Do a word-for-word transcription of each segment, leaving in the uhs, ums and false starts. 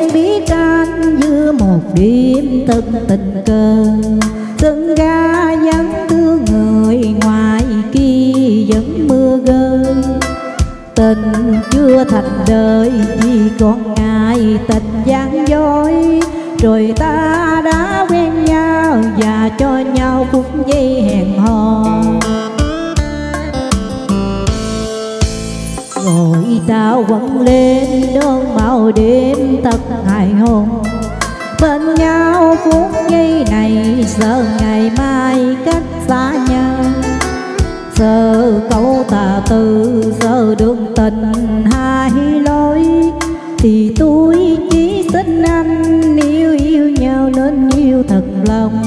biết anh như một đêm tân tình cờ, sân ga vắng thương người ngoài kia vẫn mưa rơi. Tình chưa thành đời chỉ còn ngày tình gian dối, rồi ta đã quen nhau và cho nhau phút giây hẹn hò. Rồi trao quăng lên đón màu đêm thật hài hồn, bên nhau phút giây này sợ ngày mai cách xa nhau. Sợ câu tà từ, sợ đường tình hai lối, thì tôi chỉ xin anh nếu yêu nhau nên yêu thật lòng.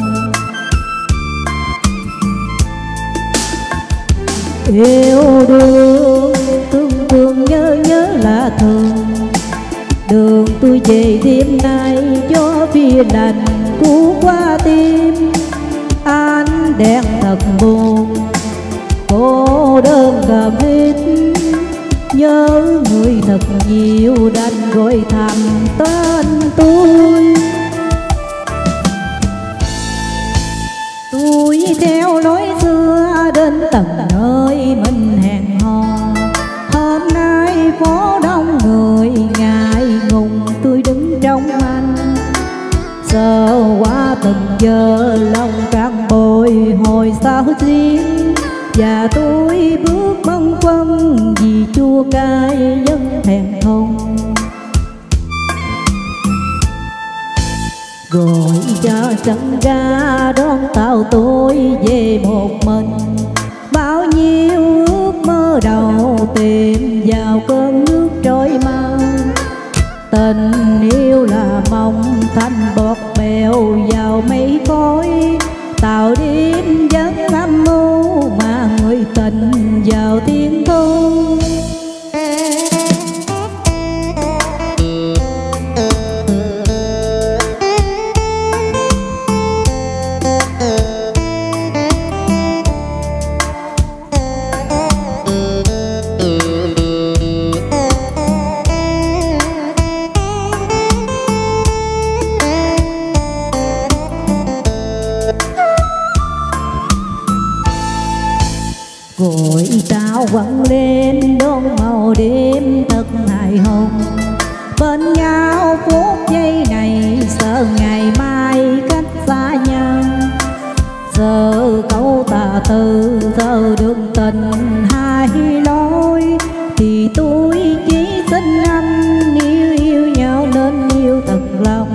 Yêu đương thương thương nhớ nhớ là thường, đường tôi về đêm nay gió phía lành cú qua tim. Ánh đèn thật buồn cô đơn cầm hết, nhớ người thật nhiều đành gọi thầm tên tôi. Tôi theo lối xưa đến tận nơi mình hẹn hò, hôm nay phố đông người ngại ngùng tôi đứng trong anh. Sợ quá từng giờ lòng càng bồi hồi sao riêng, và tôi bước bâng khuâng vì chua cay vẫn thẹn thùng. Gọi cho chân ga đón tàu tôi về một mình, bao nhiêu ước mơ đầu tìm vào cơn nước trôi mau. Tình yêu là mong thành bọt bèo vào mây khói, tạo đêm giấc âm mưu mà người tình vào tiếng thu. Gọi trao quăng lên đón màu đêm thật hài hồn, bên nhau phút giây này sợ ngày mai cách xa nhau. Sợ câu tà từ, sợ đường tình hai lối, thì tôi chỉ xin anh nếu yêu nhau nên yêu thật lòng.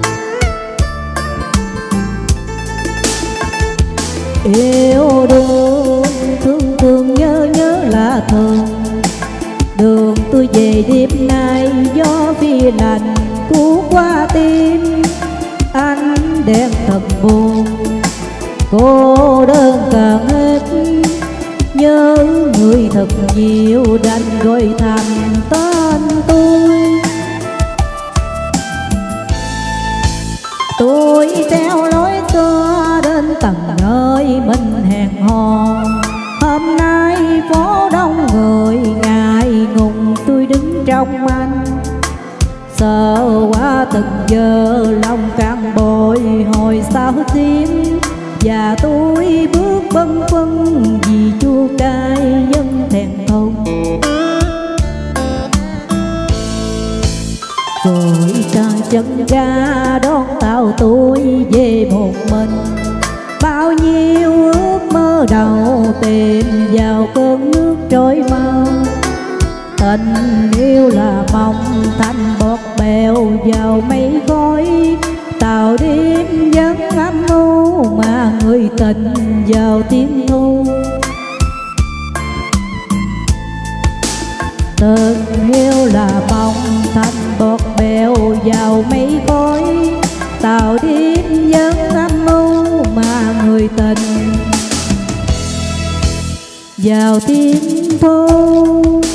Yêu đương thương thương nhớ nhớ là thường, đường tôi về đêm nay gió phía lành cú qua tim. Ánh đèn thật buồn cô đơn càng hết, nhớ người thật nhiều đành gọi thầm tên tôi. Tôi theo lối xưa đến tận nơi mình hẹn hò, hôm nay phố đông người ngại ngùng tôi đứng trong anh. Sợ quá từng giờ lòng càng bồi hồi sao tiếng, và tôi bước bâng khuâng vì chua cay vẫn thẹn thùng. Rồi ta chân ga đón tàu tôi về một mình, bao nhiêu ước mơ đầu tìm vào cơn nước trôi mau. Tình yêu là mong thành bọt bèo vào mây khói, tạo đêm giấc âm mưu mà người tình vào tiếng ngu. Tình yêu là mong thành bọt bèo vào mây khói, tạo đêm giấc âm mưu mà người tình vào tiếng thu.